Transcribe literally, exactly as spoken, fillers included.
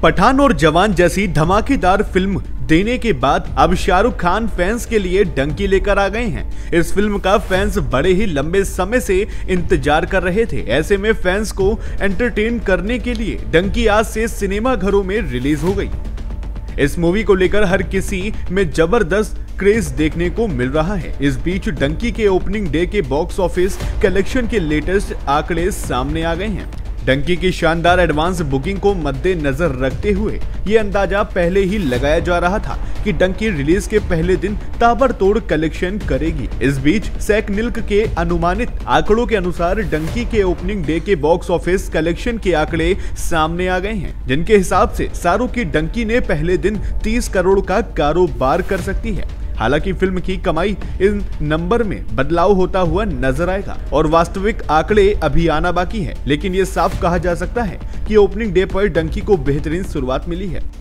पठान और जवान जैसी धमाकेदार फिल्म देने के बाद अब शाहरुख खान फैंस के लिए डंकी लेकर आ गए हैं। इस फिल्म का फैंस बड़े ही लंबे समय से इंतजार कर रहे थे। ऐसे में फैंस को एंटरटेन करने के लिए डंकी आज से सिनेमा घरों में रिलीज हो गई। इस मूवी को लेकर हर किसी में जबरदस्त क्रेज देखने को मिल रहा है। इस बीच डंकी के ओपनिंग डे के बॉक्स ऑफिस कलेक्शन के लेटेस्ट आंकड़े सामने आ गए हैं। डंकी की शानदार एडवांस बुकिंग को मद्देनजर रखते हुए ये अंदाजा पहले ही लगाया जा रहा था कि डंकी रिलीज के पहले दिन ताबड़तोड़ कलेक्शन करेगी। इस बीच सैक निल्क के अनुमानित आंकड़ों के अनुसार डंकी के ओपनिंग डे के बॉक्स ऑफिस कलेक्शन के आंकड़े सामने आ गए हैं, जिनके हिसाब से शाहरुख की डंकी ने पहले दिन तीस करोड़ का कारोबार कर सकती है। हालांकि फिल्म की कमाई इन नंबर में बदलाव होता हुआ नजर आएगा और वास्तविक आंकड़े अभी आना बाकी है, लेकिन ये साफ कहा जा सकता है कि ओपनिंग डे पर डंकी को बेहतरीन शुरुआत मिली है।